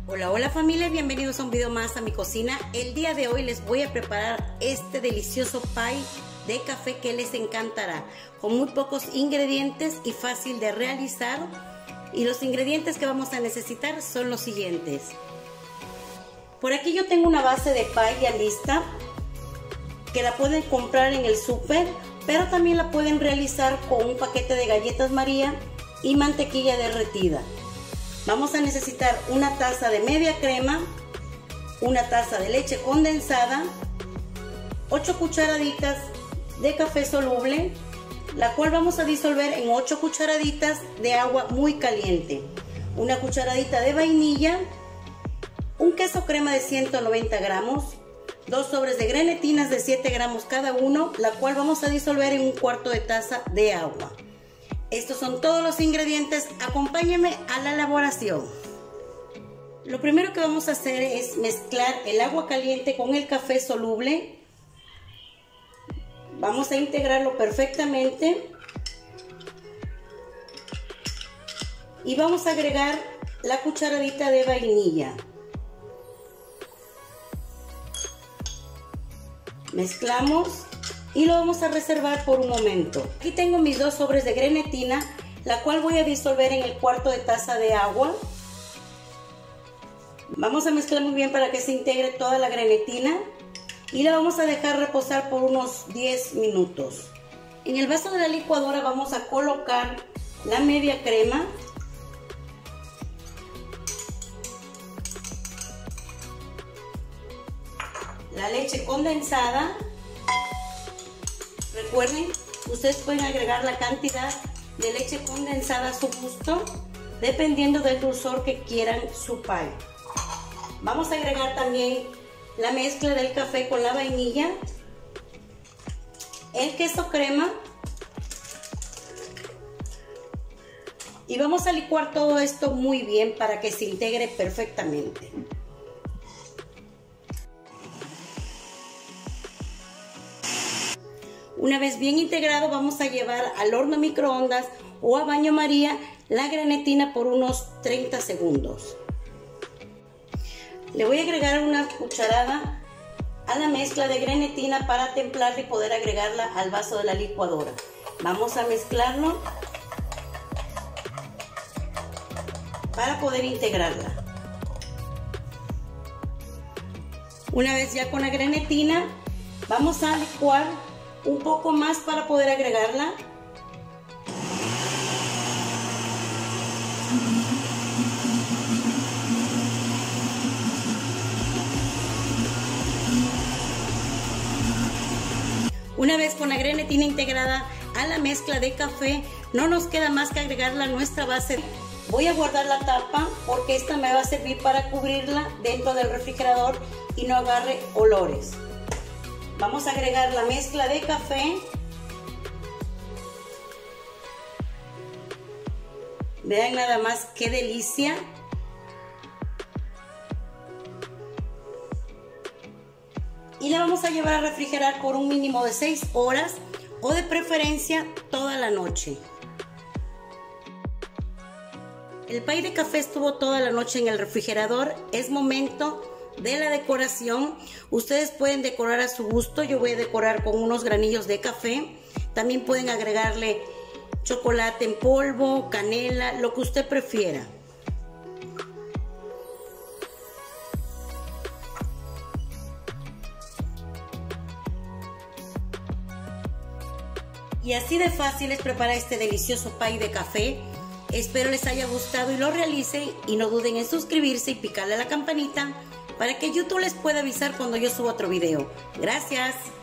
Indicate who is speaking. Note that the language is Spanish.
Speaker 1: Hola, hola familia, bienvenidos a un video más a mi cocina. El día de hoy les voy a preparar este delicioso pie de café que les encantará, con muy pocos ingredientes y fácil de realizar. Y los ingredientes que vamos a necesitar son los siguientes. Por aquí yo tengo una base de pie ya lista, que la pueden comprar en el súper, pero también la pueden realizar con un paquete de galletas María y mantequilla derretida. Vamos a necesitar una taza de media crema, una taza de leche condensada, 8 cucharaditas de café soluble, la cual vamos a disolver en 8 cucharaditas de agua muy caliente, una cucharadita de vainilla, un queso crema de 190 gramos, 2 sobres de granetinas de 7 gramos cada uno, la cual vamos a disolver en un cuarto de taza de agua. Estos son todos los ingredientes, acompáñenme a la elaboración. Lo primero que vamos a hacer es mezclar el agua caliente con el café soluble. Vamos a integrarlo perfectamente. Y vamos a agregar la cucharadita de vainilla. Mezclamos. Y lo vamos a reservar por un momento. Aquí tengo mis 2 sobres de grenetina, la cual voy a disolver en el cuarto de taza de agua. Vamos a mezclar muy bien para que se integre toda la grenetina y la vamos a dejar reposar por unos 10 minutos. En el vaso de la licuadora vamos a colocar la media crema, la leche condensada. Recuerden, ustedes pueden agregar la cantidad de leche condensada a su gusto, dependiendo del dulzor que quieran su pie. Vamos a agregar también la mezcla del café con la vainilla, el queso crema y vamos a licuar todo esto muy bien para que se integre perfectamente. Una vez bien integrado, vamos a llevar al horno microondas o a baño María la grenetina por unos 30 segundos. Le voy a agregar una cucharada a la mezcla de grenetina para templarla y poder agregarla al vaso de la licuadora. Vamos a mezclarlo para poder integrarla. Una vez ya con la grenetina, vamos a licuar un poco más para poder agregarla. Una vez con la grenetina integrada a la mezcla de café, no nos queda más que agregarla a nuestra base. Voy a guardar la tapa porque esta me va a servir para cubrirla dentro del refrigerador y no agarre olores. Vamos a agregar la mezcla de café. Vean nada más qué delicia. Y la vamos a llevar a refrigerar por un mínimo de 6 horas o de preferencia toda la noche. El pie de café estuvo toda la noche en el refrigerador. Es momento de la decoración. Ustedes pueden decorar a su gusto. Yo voy a decorar con unos granillos de café. También pueden agregarle chocolate en polvo, canela, lo que usted prefiera. Y así de fácil es preparar este delicioso pie de café. Espero les haya gustado y lo realicen, y no duden en suscribirse y picarle a la campanita para que YouTube les pueda avisar cuando yo suba otro video. Gracias.